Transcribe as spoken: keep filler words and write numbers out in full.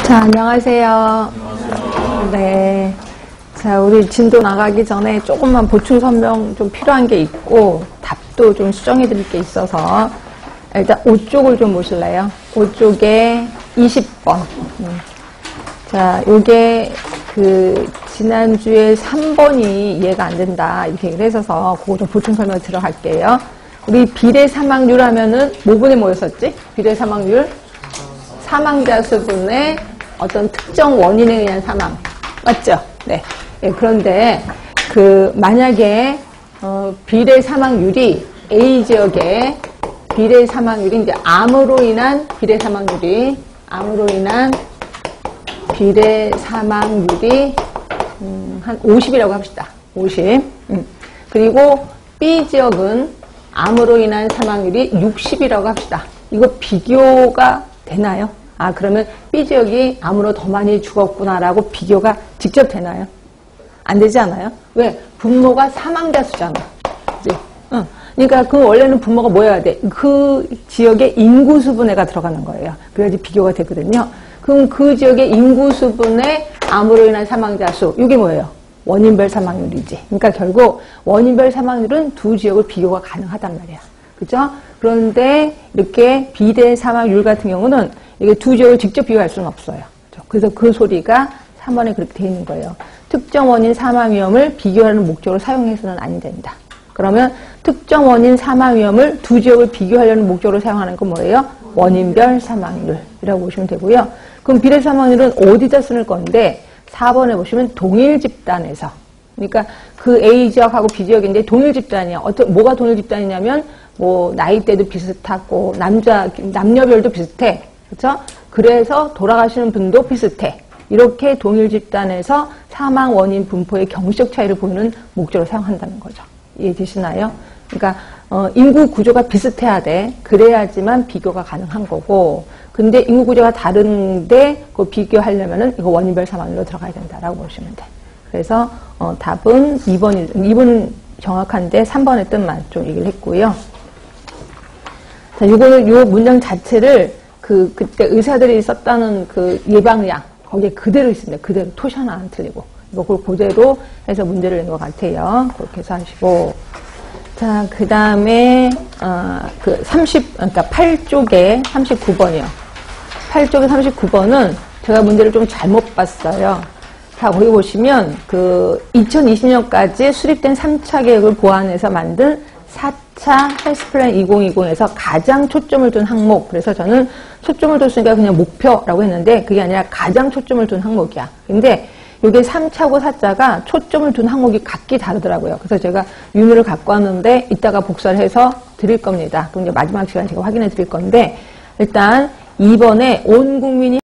자, 안녕하세요. 네. 자, 우리 진도 나가기 전에 조금만 보충 설명 좀 필요한 게 있고, 답도 좀 수정해 드릴 게 있어서, 일단 오 쪽을 좀 보실래요? 오 쪽에 이십 번. 음. 자, 요게 그, 지난주에 삼 번이 이해가 안 된다. 이렇게 얘기를 했어서, 그거 좀 보충 설명 들어갈게요. 우리 비례 사망률 하면은, 뭐분에 뭐였었지? 비례 사망률? 사망자 수분의 어떤 특정 원인에 의한 사망. 맞죠? 네. 네, 그런데, 그, 만약에, 어, 비례 사망률이 A 지역에 비례 사망률이 이제 암으로 인한 비례 사망률이, 암으로 인한 비례 사망률이, 음, 한 오십이라고 합시다. 오십. 음. 그리고 B 지역은 암으로 인한 사망률이 육십이라고 합시다. 이거 비교가 되나요? 아, 그러면 B 지역이 암으로 더 많이 죽었구나라고 비교가 직접 되나요? 안 되지 않아요? 왜? 분모가 사망자 수잖아. 그치? 응. 그러니까 그 원래는 분모가 뭐여야 돼? 그 지역의 인구 수분해가 들어가는 거예요. 그래야지 비교가 되거든요. 그럼 그 지역의 인구 수분의 암으로 인한 사망자 수, 이게 뭐예요? 원인별 사망률이지. 그러니까 결국 원인별 사망률은 두 지역을 비교가 가능하단 말이야. 그죠? 그런데 이렇게 비례 사망률 같은 경우는 이게 두 지역을 직접 비교할 수는 없어요. 그래서 그 소리가 삼 번에 그렇게 되어 있는 거예요. 특정 원인 사망 위험을 비교하는 목적으로 사용해서는 안 된다. 그러면 특정 원인 사망 위험을 두 지역을 비교하려는 목적으로 사용하는 건 뭐예요? 원인별 사망률이라고 보시면 되고요. 그럼 비례 사망률은 어디다 쓰는 건데 사 번에 보시면 동일 집단에서, 그러니까 그 A 지역하고 B 지역인데 동일 집단이야. 어떤 뭐가 동일 집단이냐면 뭐 나이대도 비슷하고 남자 남녀별도 비슷해. 그렇죠? 그래서 돌아가시는 분도 비슷해. 이렇게 동일 집단에서 사망 원인 분포의 경시적 차이를 보이는 목적으로 사용한다는 거죠. 이해되시나요? 그러니까 어, 인구 구조가 비슷해야 돼. 그래야지만 비교가 가능한 거고. 근데 인구 구조가 다른데 그 비교하려면은 이거 원인별 사망률로 들어가야 된다라고 보시면 돼. 그래서 어, 답은 이 번이 이 번은 정확한데 삼 번의 뜻만 좀 얘기를 했고요. 자, 요거는 요 문장 자체를 그 그때 의사들이 썼다는 그 예방약 거기에 그대로 있습니다. 그대로 토시 하나 안 틀리고 이거 그걸 그대로 해서 문제를 낸 것 같아요. 그렇게 해서 하시고, 자, 그 다음에 어, 그 삼십 그러니까 팔 쪽에 삼십구 번이요. 팔 쪽에 삼십구 번은 제가 문제를 좀 잘못 봤어요. 자, 거기 보시면 그 이천이십 년까지 수립된 삼 차 계획을 보완해서 만든 사 차 헬스플랜 이천이십에서 가장 초점을 둔 항목. 그래서 저는 초점을 뒀으니까 그냥 목표라고 했는데 그게 아니라 가장 초점을 둔 항목이야. 근데 이게 삼 차고 사 차가 초점을 둔 항목이 각기 다르더라고요. 그래서 제가 유무를 갖고 왔는데 이따가 복사를 해서 드릴 겁니다. 그럼 이제 마지막 시간 제가 확인해 드릴 건데, 일단 이 번에 온 국민이